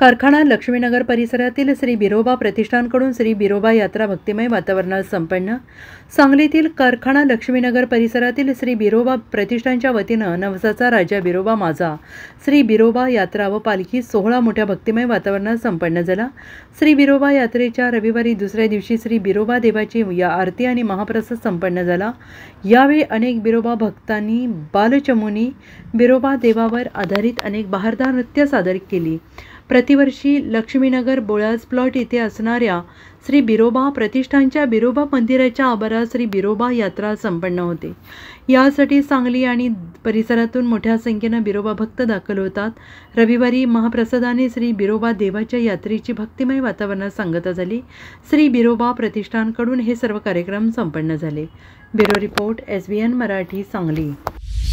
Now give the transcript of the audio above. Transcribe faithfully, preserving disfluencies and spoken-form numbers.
कारखाना लक्ष्मीनगर परिसरातील श्री बिरोबा प्रतिष्ठानकडून श्री बिरोबा यात्रा भक्तिमय वातावरणात संपन्न। सांगलीतील कारखाना लक्ष्मीनगर परिसरातील श्री बिरोबा प्रतिष्ठानच्या वतीनं नवसाचा राजा बिरोबा माझा श्री बिरोबा यात्रा व पालखी सोहळा मोठ्या भक्तिमय वातावरणात संपन्न झाला। श्री बिरोबा यात्रेच्या रविवारी दुसऱ्या दिवशी श्री बिरोबा देवाची या आरती आणि महाप्रसाद संपन्न झाला। यावेळी अनेक बिरोबा भक्तांनी बालचमूनी बिरोबा देवावर आधारित अनेक बहारदार नृत्य सादर केली। प्रतिवर्षी लक्ष्मीनगर बोळाज प्लॉट येथे असणाऱ्या श्री बिरोबा प्रतिष्ठानच्या बिरोबा मंदिराच्या आवारात श्री बिरोबा यात्रा संपन्न होते। यासाठी सांगली आणि परिसरातून मोठ्या संख्येनं बिरोबा भक्त दाखल होतात। रविवारी महाप्रसादाने श्री बिरोबा देवाच्या यात्रेची भक्तिमय वातावरणात सांगता झाली। श्री बिरोबा प्रतिष्ठानकडून हे सर्व कार्यक्रम संपन्न झाले। Bureau report S B N Marathi Sangli.